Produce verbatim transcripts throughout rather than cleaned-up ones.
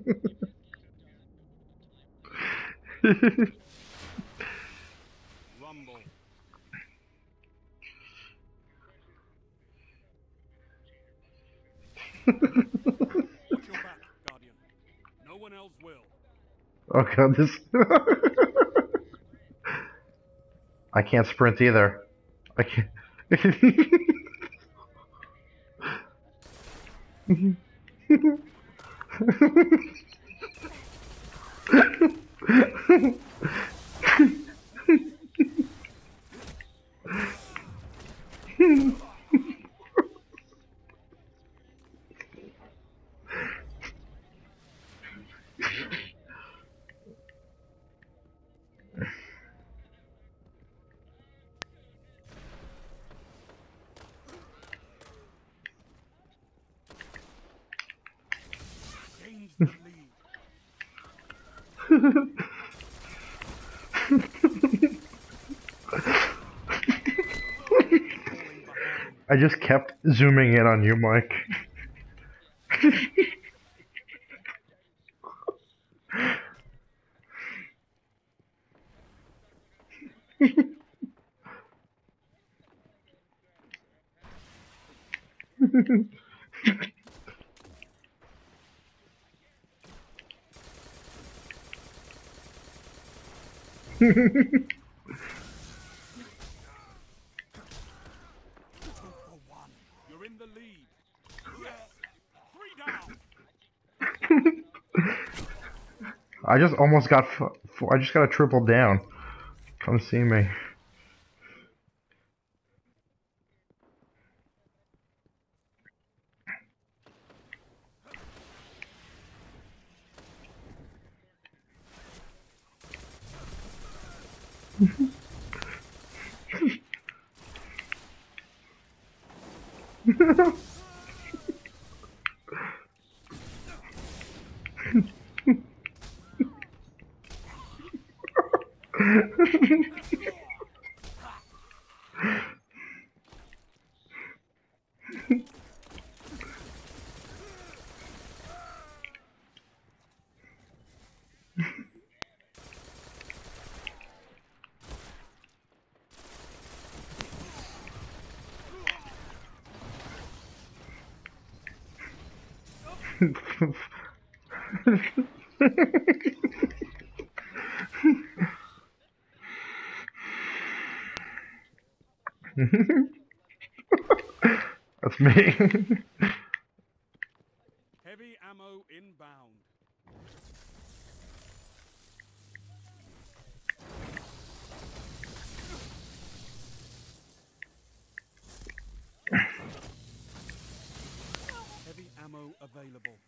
Rumble. Watch your back, Guardian. No one else will. Oh god, this. I can't sprint either. I can't. Gains the lead. Falling behind. I just kept zooming in on you, Mike. Two for one. You're in the lead. Three down. I just almost got. F f I just got a triple down. Come see me. That's me. Heavy ammo inbound. Heavy ammo available.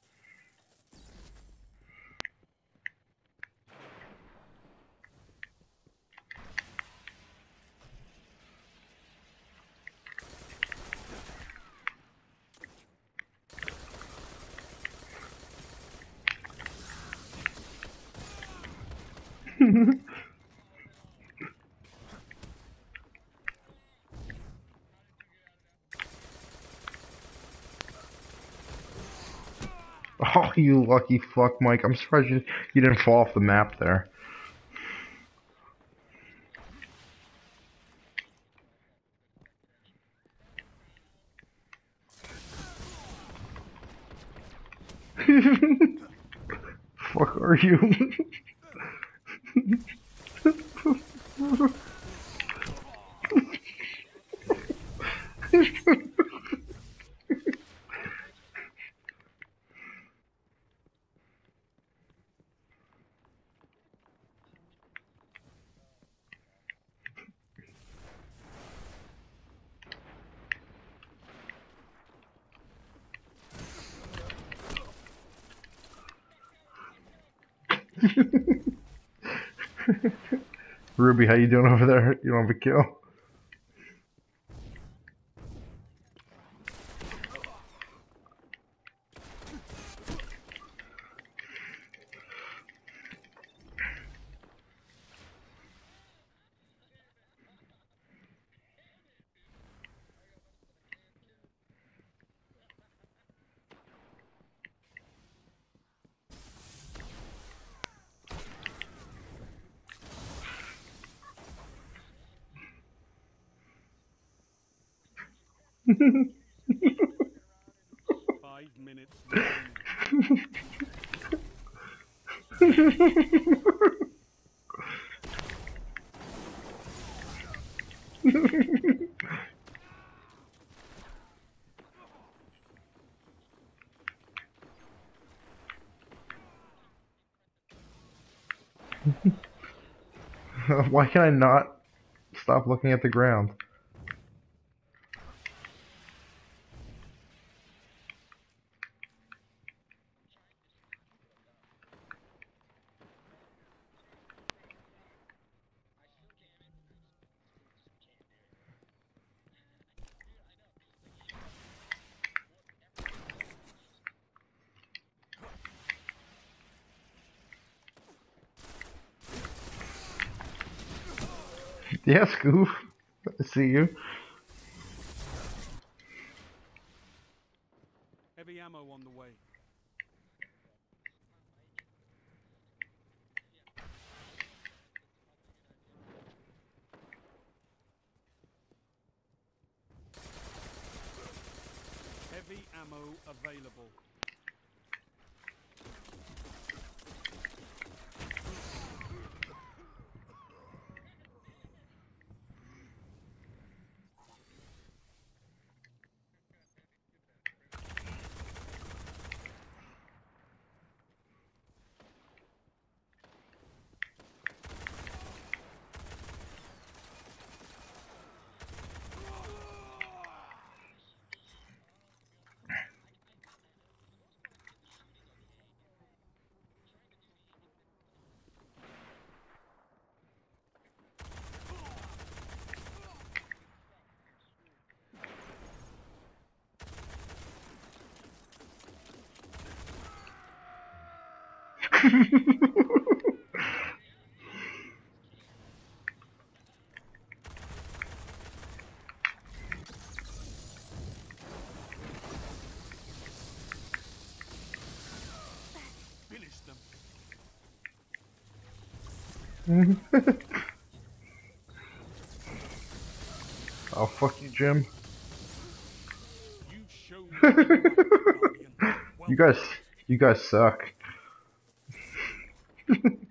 Oh, you lucky fuck, Mike. I'm surprised you, you didn't fall off the map there. Fuck are you? Ruby, how you doing over there? You don't have a kill? Five minutes remaining. Why can I not stop looking at the ground? Yeah, Scoof. I see you. Heavy ammo on the way. Heavy ammo available. Finish them. Oh, fuck you, Jim. You show me what you want, Guardian. Well You guys, you guys suck.